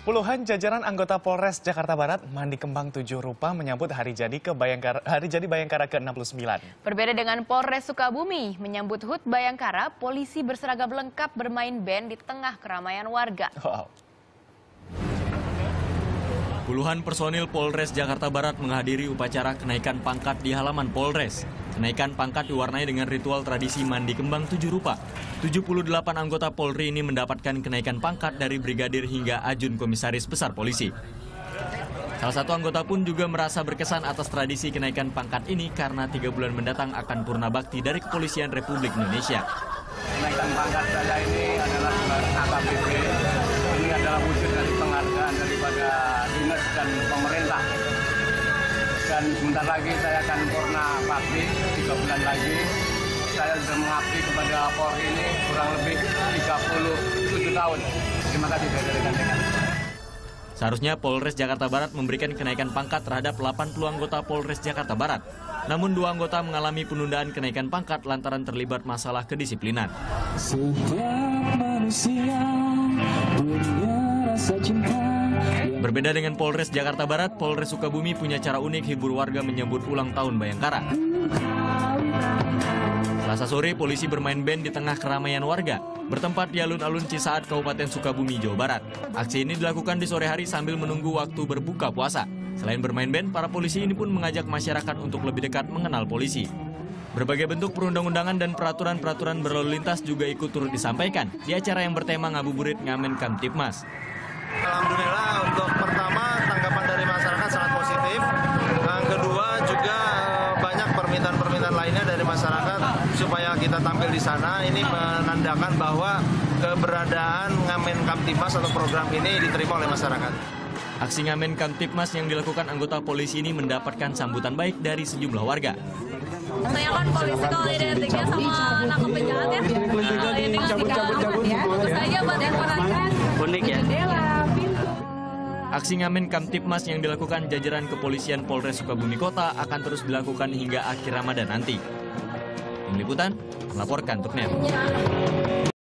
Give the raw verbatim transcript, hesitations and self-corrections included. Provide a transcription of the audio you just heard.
Puluhan jajaran anggota Polres Jakarta Barat mandi kembang tujuh rupa menyambut hari jadi ke Bayangkara, hari jadi Bayangkara ke enam puluh sembilan. Berbeda dengan Polres Sukabumi, menyambut H U T Bayangkara, polisi berseragam lengkap bermain band di tengah keramaian warga. Wow. Puluhan personil Polres Jakarta Barat menghadiri upacara kenaikan pangkat di halaman Polres. Kenaikan pangkat diwarnai dengan ritual tradisi mandi kembang tujuh rupa. tujuh puluh delapan anggota Polri ini mendapatkan kenaikan pangkat dari brigadir hingga ajun komisaris besar polisi. Salah satu anggota pun juga merasa berkesan atas tradisi kenaikan pangkat ini karena tiga bulan mendatang akan purna bakti dari Kepolisian Republik Indonesia. Kenaikan pangkat saya ini adalah A K B P. Ini adalah wujud dari penghargaan daripada dinas dan pemerintah. Dan sebentar lagi saya akan purna bakti, tiga bulan lagi. Saya sudah mengabdi kepada Polri ini kurang lebih tiga puluh tujuh tahun. Terima kasih dari rekan-rekan. Seharusnya Polres Jakarta Barat memberikan kenaikan pangkat terhadap delapan puluh anggota Polres Jakarta Barat. Namun dua anggota mengalami penundaan kenaikan pangkat lantaran terlibat masalah kedisiplinan. Setiap manusia punya rasa cinta. Berbeda dengan Polres Jakarta Barat, Polres Sukabumi punya cara unik hibur warga menyambut ulang tahun Bayangkara. Selasa sore, polisi bermain band di tengah keramaian warga, bertempat di alun-alun Cisaat, Kabupaten Sukabumi, Jawa Barat. Aksi ini dilakukan di sore hari sambil menunggu waktu berbuka puasa. Selain bermain band, para polisi ini pun mengajak masyarakat untuk lebih dekat mengenal polisi. Berbagai bentuk perundang-undangan dan peraturan-peraturan berlalu lintas juga ikut turut disampaikan di acara yang bertema Ngabuburit Ngamen Kamtibmas. Alhamdulillah, untuk pertama tanggapan dari masyarakat sangat positif. Yang kedua juga banyak permintaan-permintaan lainnya dari masyarakat supaya kita tampil di sana. Ini menandakan bahwa keberadaan Ngamen Kamtibmas atau program ini diterima oleh masyarakat. Aksi Ngamen Kamtibmas yang dilakukan anggota polisi ini mendapatkan sambutan baik dari sejumlah warga. Saya kan polisi kalau identiknya sama nangkep penjahat ya. Ini cabut-cabut-cabut bagus aja buat masyarakat. Unik ya. Aksi Ngamen Kamtibmas yang dilakukan jajaran kepolisian Polres Sukabumi Kota akan terus dilakukan hingga akhir Ramadan nanti. Tim Liputan melaporkan untuk N E T.